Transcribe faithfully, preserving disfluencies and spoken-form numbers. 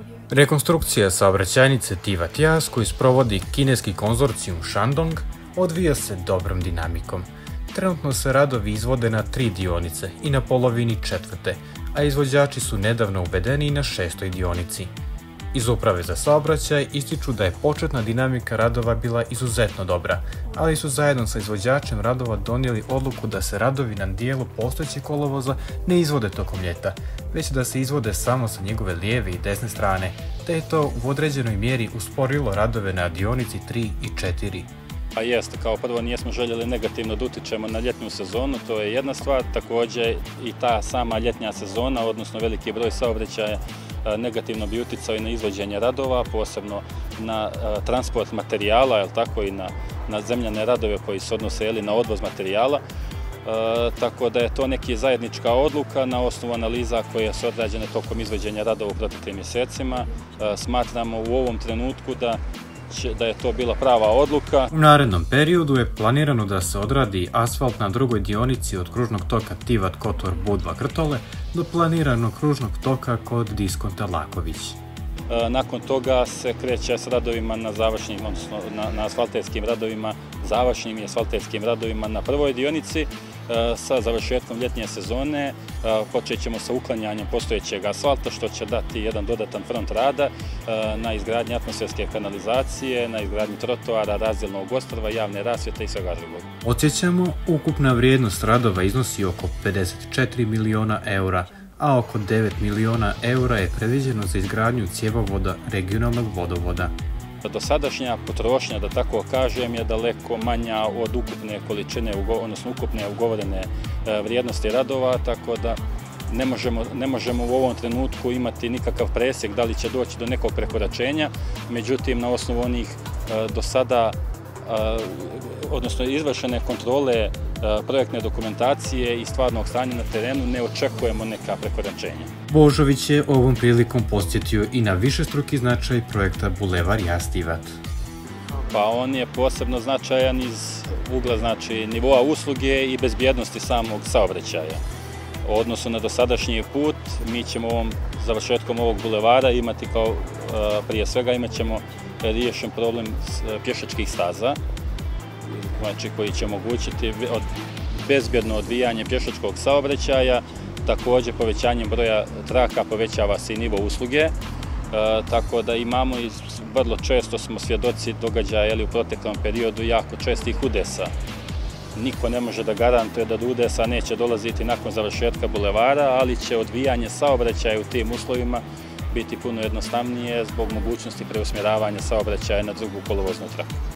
Rekonstrukcija saobraćajnice Tivat Jas, koju sprovodi kineski konzorcijum Shandong, odvija se dobrom dinamikom. Trenutno se radovi izvode na tri dionice i na polovini četvrte, a izvođači su nedavno uvedeni i na šestoj dionici. Iz Uprave za saobraćaj ističu da je početna dinamika radova bila izuzetno dobra, ali su zajedno sa izvođačem radova donijeli odluku da se radovi na dijelu postojećeg kolovoza ne izvode tokom ljeta, već da se izvode samo sa njegove lijeve i desne strane, te je to u određenoj mjeri usporilo radove na dionici tri i četiri. Pa jeste, kao prvo nijesmo željeli negativno da utičemo na ljetnu sezonu, to je jedna stvar, također i ta sama ljetnja sezona, odnosno veliki broj saobraćaja, negativno bi uticao i na izvođenje radova, posebno na transport materijala, jel tako, i na, na zemljane radove koji se odnose jeli, na odvoz materijala. E, tako da je to neki zajednička odluka na osnovu analiza koje su odrađene tokom izvođenja radova u proteklim mjesecima. E, smatramo u ovom trenutku da da je to bila prava odluka. U narednom periodu je planirano da se odradi asfalt na drugoj dionici od kružnog toka Tivat Kotor Budva Krtole do planiranog kružnog toka kod diskonta Laković. Nakon toga se kreće s radovima na završnim, odnosno na, na asfalterskim radovima, završnim i asfalterskim radovima na prvoj dionici. Sa završetkom ljetnje sezone počet ćemo sa uklanjanjem postojećeg asfalta, što će dati jedan dodatan front rada na izgradnji atmosferske kanalizacije, na izgradnji trotoara, razdjelnog ostrva, javne rasvjete i svega drugog. Podsjećamo, ukupna vrijednost radova iznosi oko pedeset četiri miliona eura, a oko devet miliona eura je predviđeno za izgradnju cjevovoda regionalnog vodovoda. Dosadašnja potrošnja, da tako kažem, je daleko manja od ukupne količine, odnosno ukupne ugovorene vrijednosti radova, tako da ne možemo, ne možemo u ovom trenutku imati nikakav presjek da li će doći do nekog prekoračenja, međutim na osnovu onih do sada, odnosno izvršene kontrole projektne dokumentacije i stvarnog stanja na terenu ne očekujemo neka prekoračenja. Božović je ovom prilikom podsjetio i na višestruki značaj projekta Bulevar Jas-Tivat. Pa on je posebno značajan iz ugla znači nivoa usluge i bezbjednosti samog saobraćaja. U odnosu na dosadašnji put, mi ćemo ovom završetkom ovog bulevara imati kao prije svega imat ćemo riješen problem pješačkih staza, znači koji će omogućiti bezbjedno odvijanje pješačkog saobraćaja, također povećanjem broja traka povećava se i nivo usluge, e, tako da imamo i vrlo često smo svjedoci događaja u proteklom periodu jako čestih udesa. Niko ne može da garantuje da do udesa neće dolaziti nakon završetka bulevara, ali će odvijanje saobraćaja u tim uslovima biti puno jednostavnije zbog mogućnosti preusmjeravanja saobraćaja na drugu kolovoznu traku.